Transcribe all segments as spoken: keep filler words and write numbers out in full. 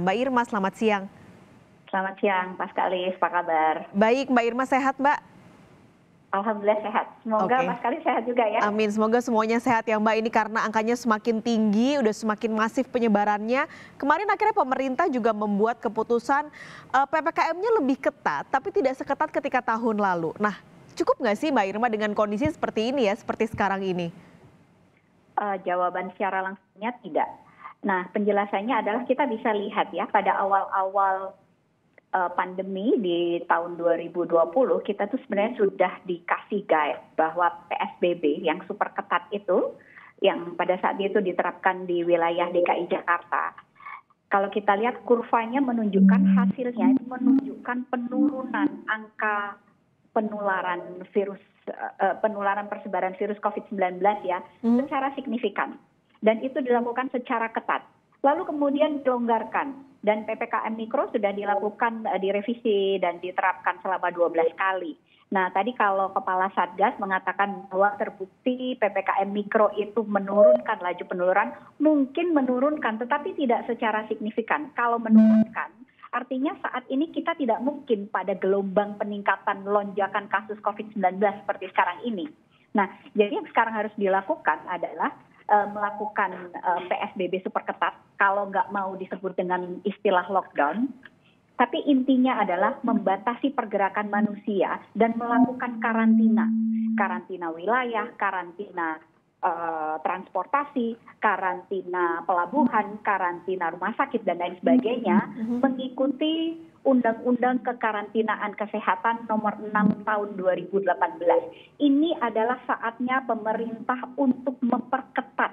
Mbak Irma, selamat siang. Selamat siang, Pak Skalis, apa kabar? Baik, Mbak Irma sehat, Mbak? Alhamdulillah sehat. Semoga Oke. Pak Skalis sehat juga ya. Amin, semoga semuanya sehat ya Mbak. Ini karena angkanya semakin tinggi, udah semakin masif penyebarannya. Kemarin akhirnya pemerintah juga membuat keputusan uh, P P K M-nya lebih ketat, tapi tidak seketat ketika tahun lalu. Nah, cukup nggak sih Mbak Irma dengan kondisi seperti ini ya, seperti sekarang ini? Uh, jawaban secara langsungnya tidak. Nah, penjelasannya adalah kita bisa lihat ya, pada awal-awal uh, pandemi di tahun dua ribu dua puluh, kita tuh sebenarnya sudah dikasih guide bahwa P S B B yang super ketat itu, yang pada saat itu diterapkan di wilayah D K I Jakarta, kalau kita lihat kurvanya menunjukkan hasilnya, itu menunjukkan penurunan angka penularan virus, uh, penularan persebaran virus COVID sembilan belas ya, hmm. secara signifikan. Dan itu dilakukan secara ketat. Lalu kemudian dilonggarkan. Dan P P K M Mikro sudah dilakukan, uh, direvisi dan diterapkan selama dua belas kali. Nah, tadi kalau Kepala Satgas mengatakan bahwa terbukti P P K M Mikro itu menurunkan laju penularan, mungkin menurunkan, tetapi tidak secara signifikan. Kalau menurunkan, artinya saat ini kita tidak mungkin pada gelombang peningkatan lonjakan kasus COVID sembilan belas seperti sekarang ini. Nah, jadi yang sekarang harus dilakukan adalah uh, melakukan uh, P S B B super ketat, kalau nggak mau disebut dengan istilah lockdown. Tapi intinya adalah membatasi pergerakan manusia dan melakukan karantina. Karantina wilayah, karantina Uh, transportasi, karantina pelabuhan, karantina rumah sakit, dan lain sebagainya, mm-hmm. mengikuti Undang-Undang Kekarantinaan Kesehatan nomor enam tahun dua ribu delapan belas. Ini adalah saatnya pemerintah untuk memperketat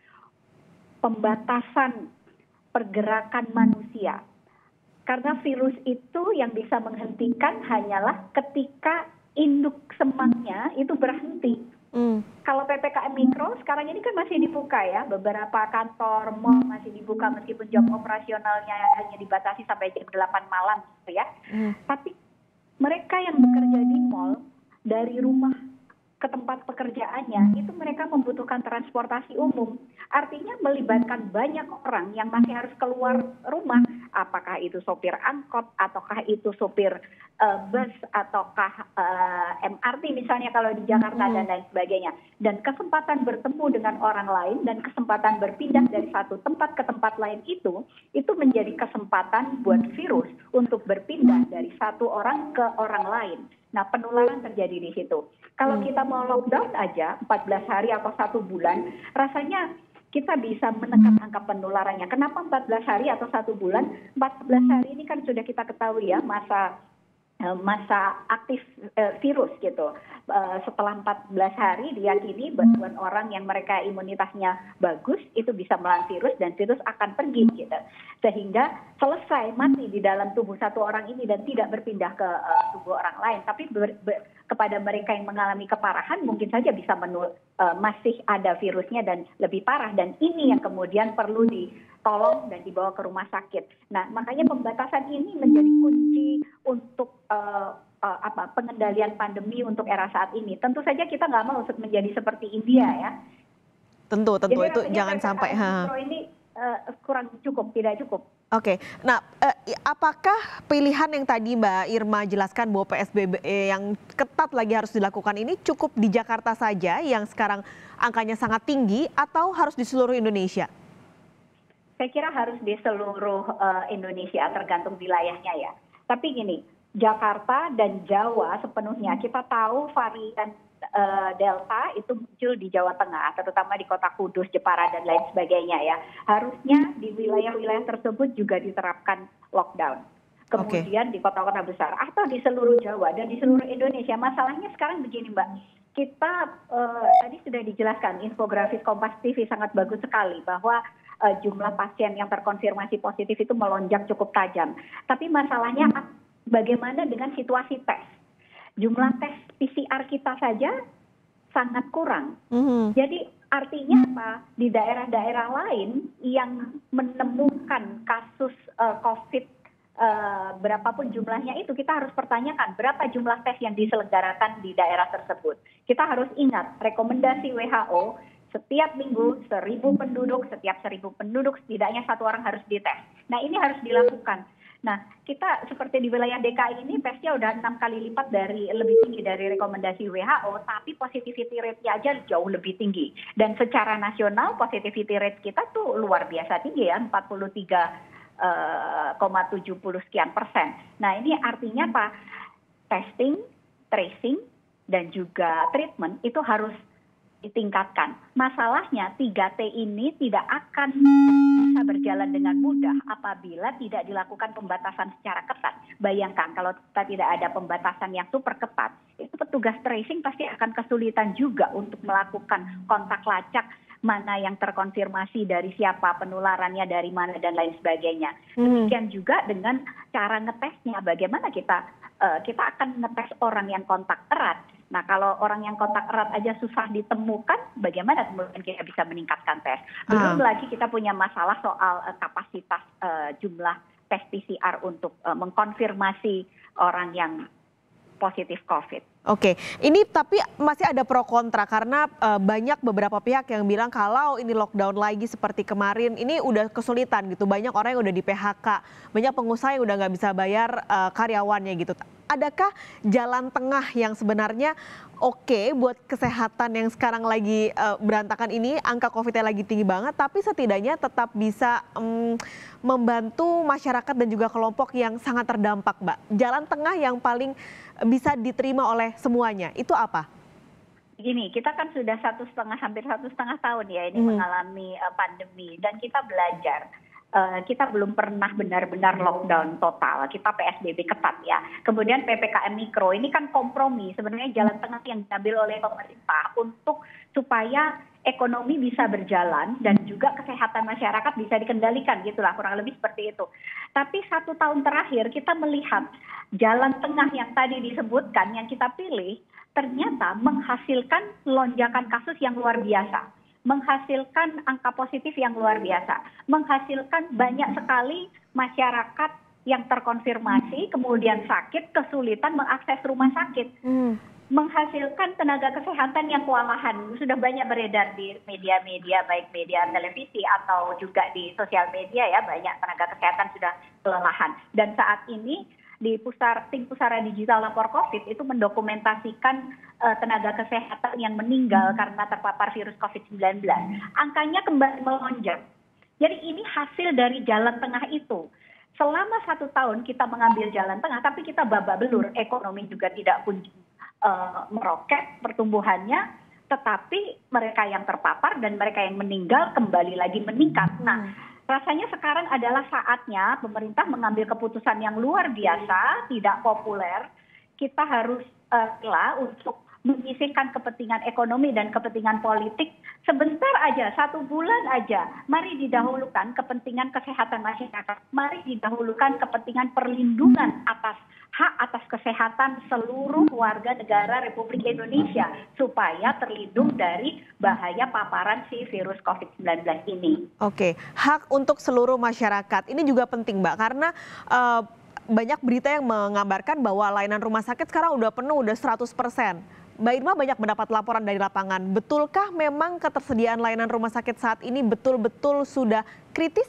pembatasan pergerakan manusia. Karena virus itu yang bisa menghentikan hanyalah ketika induk semangnya itu berhenti. Mm. Kalau P P K M Mikro sekarang ini kan masih dibuka ya, beberapa kantor, mall masih dibuka meskipun jam operasionalnya hanya dibatasi sampai jam delapan malam gitu ya. Mm. Tapi mereka yang bekerja di mall dari rumah ke tempat pekerjaannya itu mereka membutuhkan transportasi umum. Artinya melibatkan banyak orang yang masih harus keluar rumah, apakah itu sopir angkot, ataukah itu sopir uh, bus, ataukah uh, M R T misalnya kalau di Jakarta, hmm. dan lain sebagainya. Dan kesempatan bertemu dengan orang lain dan kesempatan berpindah dari satu tempat ke tempat lain itu, itu menjadi kesempatan buat virus untuk berpindah dari satu orang ke orang lain. Nah, penularan terjadi di situ. Kalau hmm. kita mau lockdown aja empat belas hari atau satu bulan, rasanya kita bisa menekan angka penularannya. Kenapa empat belas hari atau satu bulan? empat belas hari ini kan sudah kita ketahui ya, masa masa aktif uh, virus gitu. Uh, setelah empat belas hari diyakini bantuan orang yang mereka imunitasnya bagus itu bisa melawan virus dan virus akan pergi gitu. Sehingga selesai mati di dalam tubuh satu orang ini dan tidak berpindah ke uh, tubuh orang lain. Tapi ber, ber, kepada mereka yang mengalami keparahan mungkin saja bisa menul, uh, masih ada virusnya dan lebih parah. Dan ini yang kemudian perlu ditolong dan dibawa ke rumah sakit. Nah, makanya pembatasan ini menjadi kunci untuk uh, uh, apa pengendalian pandemi untuk era saat ini. Tentu saja kita nggak mau menjadi seperti India ya. Tentu, tentu. Jadi, itu jangan P P K M sampai. Mikro ini uh, kurang cukup, tidak cukup. Oke, nah uh, apakah pilihan yang tadi Mbak Irma jelaskan bahwa P S B B yang ketat lagi harus dilakukan ini cukup di Jakarta saja yang sekarang angkanya sangat tinggi atau harus di seluruh Indonesia? Saya kira harus di seluruh uh, Indonesia, tergantung wilayahnya ya. Tapi gini, Jakarta dan Jawa sepenuhnya kita tahu varian uh, Delta itu muncul di Jawa Tengah, terutama di Kota Kudus, Jepara, dan lain sebagainya ya. Harusnya di wilayah-wilayah tersebut juga diterapkan lockdown. Kemudian okay. di kota-kota besar atau di seluruh Jawa dan di seluruh Indonesia. Masalahnya sekarang begini Mbak, kita uh, tadi sudah dijelaskan, infografis Kompas T V sangat bagus sekali bahwa uh, jumlah pasien yang terkonfirmasi positif itu melonjak cukup tajam. Tapi masalahnya bagaimana dengan situasi tes? Jumlah tes P C R kita saja sangat kurang. Mm-hmm. Jadi artinya apa? Di daerah-daerah lain yang menemukan kasus uh, COVID Uh, berapapun jumlahnya itu, kita harus pertanyakan berapa jumlah tes yang diselenggarakan di daerah tersebut. Kita harus ingat rekomendasi W H O Setiap minggu seribu penduduk, setiap seribu penduduk setidaknya satu orang harus dites. Nah ini harus dilakukan. Nah kita seperti di wilayah D K I ini tesnya udah enam kali lipat dari lebih tinggi dari rekomendasi W H O, tapi positivity rate-nya aja jauh lebih tinggi. Dan secara nasional positivity rate kita tuh luar biasa tinggi ya, empat puluh tiga koma tujuh puluh sekian persen. Nah ini artinya apa? Testing, tracing, dan juga treatment itu harus ditingkatkan. Masalahnya tiga T ini tidak akan bisa berjalan dengan mudah apabila tidak dilakukan pembatasan secara ketat. Bayangkan kalau kita tidak ada pembatasan yang super ketat, itu petugas tracing pasti akan kesulitan juga untuk melakukan kontak lacak, mana yang terkonfirmasi dari siapa, penularannya dari mana, dan lain sebagainya. Hmm. Demikian juga dengan cara ngetesnya, bagaimana kita uh, kita akan ngetes orang yang kontak erat. Nah kalau orang yang kontak erat aja susah ditemukan, bagaimana kemudian kita bisa meningkatkan tes? Belum Ah. lagi kita punya masalah soal uh, kapasitas uh, jumlah tes P C R untuk uh, mengkonfirmasi orang yang positif COVID. Oke, ini tapi masih ada pro kontra karena uh, banyak beberapa pihak yang bilang kalau ini lockdown lagi seperti kemarin, ini udah kesulitan gitu. Banyak orang yang udah di P H K, banyak pengusaha yang udah nggak bisa bayar uh, karyawannya gitu. Adakah jalan tengah yang sebenarnya oke buat kesehatan yang sekarang lagi uh, berantakan ini, angka COVID-nya lagi tinggi banget, tapi setidaknya tetap bisa um, membantu masyarakat dan juga kelompok yang sangat terdampak, Mbak. Jalan tengah yang paling bisa diterima oleh semuanya, itu apa? Gini, kita kan sudah satu setengah, hampir satu setengah tahun ya ini Hmm. mengalami uh, pandemi, dan kita belajar. Uh, kita belum pernah benar-benar lockdown total, kita P S B B ketat ya. Kemudian P P K M mikro, ini kan kompromi, sebenarnya jalan tengah yang diambil oleh pemerintah untuk supaya ekonomi bisa berjalan dan juga kesehatan masyarakat bisa dikendalikan, gitulah kurang lebih seperti itu. Tapi satu tahun terakhir kita melihat jalan tengah yang tadi disebutkan, yang kita pilih, ternyata menghasilkan lonjakan kasus yang luar biasa, menghasilkan angka positif yang luar biasa, menghasilkan banyak sekali masyarakat yang terkonfirmasi, kemudian sakit, kesulitan mengakses rumah sakit, Hmm. menghasilkan tenaga kesehatan yang kewalahan. Sudah banyak beredar di media-media, baik media televisi atau juga di sosial media ya, banyak tenaga kesehatan sudah kelelahan. Dan saat ini di pusar, tim pusara digital lapor COVID itu mendokumentasikan uh, tenaga kesehatan yang meninggal karena terpapar virus COVID sembilan belas. Angkanya kembali melonjak. Jadi ini hasil dari jalan tengah itu. Selama satu tahun kita mengambil jalan tengah, tapi kita babak belur. Ekonomi juga tidak kunjung uh, meroket pertumbuhannya, tetapi mereka yang terpapar dan mereka yang meninggal kembali lagi meningkat. Nah, rasanya sekarang adalah saatnya pemerintah mengambil keputusan yang luar biasa, tidak populer. Kita harus uh, lah untuk menyisihkan kepentingan ekonomi dan kepentingan politik sebentar aja, satu bulan aja. Mari didahulukan kepentingan kesehatan masyarakat. Mari didahulukan kepentingan perlindungan atas hak atas kesehatan seluruh warga negara Republik Indonesia supaya terlindung dari bahaya paparan si virus COVID sembilan belas ini. Oke, hak untuk seluruh masyarakat ini juga penting, Mbak, karena uh, banyak berita yang mengabarkan bahwa layanan rumah sakit sekarang udah penuh, udah seratus persen. Mbak Irma banyak mendapat laporan dari lapangan. Betulkah memang ketersediaan layanan rumah sakit saat ini betul-betul sudah kritis?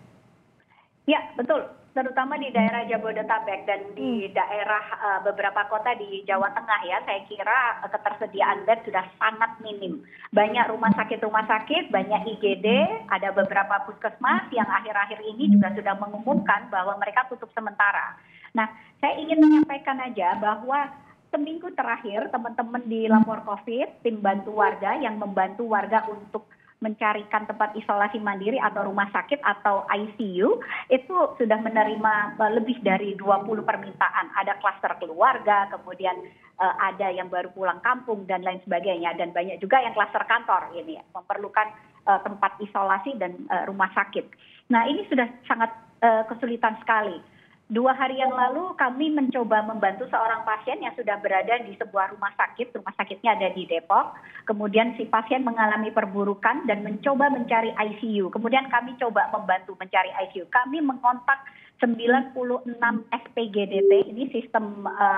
Ya, betul. Terutama di daerah Jabodetabek dan di daerah uh, beberapa kota di Jawa Tengah ya, saya kira uh, ketersediaan bed sudah sangat minim. Banyak rumah sakit-rumah sakit, banyak I G D, ada beberapa puskesmas yang akhir-akhir ini juga sudah mengumumkan bahwa mereka tutup sementara. Nah, saya ingin menyampaikan aja bahwa seminggu terakhir teman-teman di Lapor COVID, tim bantu warga yang membantu warga untuk mencarikan tempat isolasi mandiri atau rumah sakit atau I C U, itu sudah menerima lebih dari dua puluh permintaan. Ada klaster keluarga, kemudian uh, ada yang baru pulang kampung dan lain sebagainya. Dan banyak juga yang klaster kantor ini memerlukan uh, tempat isolasi dan uh, rumah sakit. Nah ini sudah sangat uh, kesulitan sekali. Dua hari yang lalu kami mencoba membantu seorang pasien yang sudah berada di sebuah rumah sakit. Rumah sakitnya ada di Depok. Kemudian si pasien mengalami perburukan dan mencoba mencari I C U. Kemudian kami coba membantu mencari I C U. Kami mengontak sembilan puluh enam S P G D T, ini sistem uh,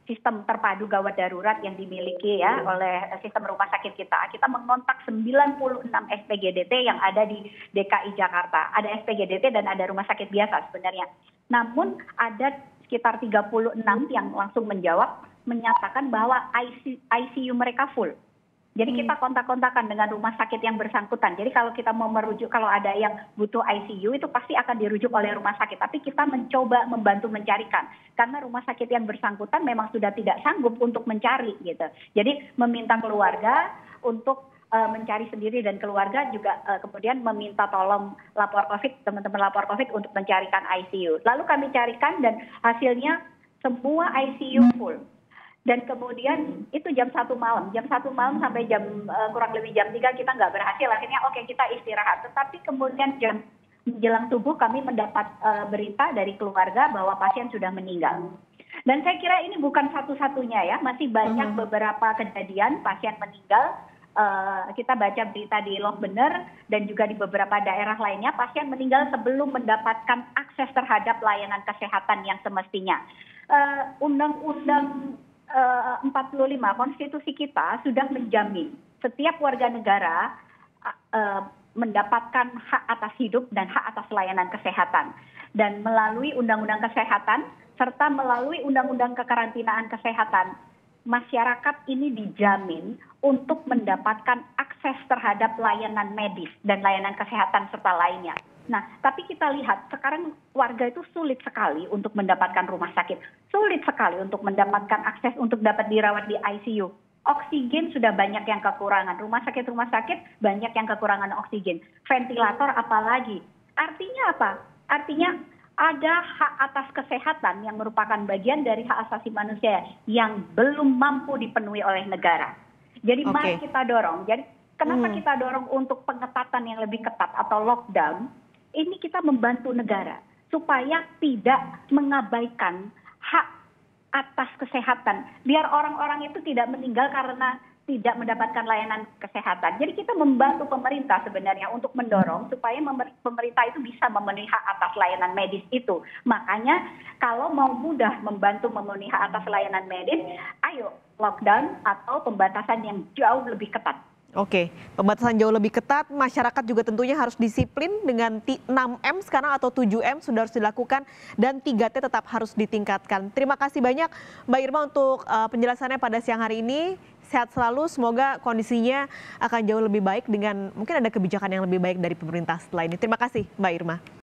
sistem terpadu gawat darurat yang dimiliki ya oleh sistem rumah sakit kita. Kita mengontak sembilan puluh enam S P G D T yang ada di D K I Jakarta. Ada S P G D T dan ada rumah sakit biasa sebenarnya. Namun ada sekitar tiga puluh enam yang langsung menjawab, menyatakan bahwa I C U mereka full. Jadi kita kontak-kontakan dengan rumah sakit yang bersangkutan. Jadi kalau kita mau merujuk, kalau ada yang butuh I C U itu pasti akan dirujuk oleh rumah sakit. Tapi kita mencoba membantu mencarikan. Karena rumah sakit yang bersangkutan memang sudah tidak sanggup untuk mencari gitu. Jadi meminta keluarga untuk uh, mencari sendiri dan keluarga juga uh, kemudian meminta tolong lapor COVID, teman-teman lapor COVID untuk mencarikan I C U. Lalu kami carikan dan hasilnya semua I C U full. Dan kemudian itu jam satu malam, jam satu malam sampai jam uh, kurang lebih jam tiga kita nggak berhasil. Akhirnya oke okay, kita istirahat. Tetapi kemudian jam menjelang subuh kami mendapat uh, berita dari keluarga bahwa pasien sudah meninggal. Dan saya kira ini bukan satu-satunya ya, masih banyak uh-huh. beberapa kejadian pasien meninggal. Uh, kita baca berita di Loh Bener dan juga di beberapa daerah lainnya pasien meninggal sebelum mendapatkan akses terhadap layanan kesehatan yang semestinya. Uh, undang-undang Uh, empat puluh lima konstitusi kita sudah menjamin setiap warga negara uh, mendapatkan hak atas hidup dan hak atas layanan kesehatan. Dan melalui undang-undang kesehatan serta melalui undang-undang kekarantinaan kesehatan, masyarakat ini dijamin untuk mendapatkan akses terhadap layanan medis dan layanan kesehatan serta lainnya. Nah, tapi kita lihat sekarang warga itu sulit sekali untuk mendapatkan rumah sakit. Sulit sekali untuk mendapatkan akses untuk dapat dirawat di I C U. Oksigen sudah banyak yang kekurangan. Rumah sakit-rumah sakit banyak yang kekurangan oksigen. Ventilator apalagi. Artinya apa? Artinya ada hak atas kesehatan yang merupakan bagian dari hak asasi manusia yang belum mampu dipenuhi oleh negara. Jadi okay. mari kita dorong. Jadi kenapa hmm. kita dorong untuk pengetatan yang lebih ketat atau lockdown? Ini kita membantu negara supaya tidak mengabaikan hak atas kesehatan. Biar orang-orang itu tidak meninggal karena tidak mendapatkan layanan kesehatan. Jadi kita membantu pemerintah sebenarnya untuk mendorong supaya pemerintah itu bisa memenuhi hak atas layanan medis itu. Makanya kalau mau mudah membantu memenuhi hak atas layanan medis, ayo lockdown atau pembatasan yang jauh lebih ketat. Oke, pembatasan jauh lebih ketat, masyarakat juga tentunya harus disiplin dengan enam M sekarang atau tujuh M sudah harus dilakukan dan tiga T tetap harus ditingkatkan. Terima kasih banyak Mbak Irma untuk uh, penjelasannya pada siang hari ini. Sehat selalu, semoga kondisinya akan jauh lebih baik dengan mungkin ada kebijakan yang lebih baik dari pemerintah setelah ini. Terima kasih Mbak Irma.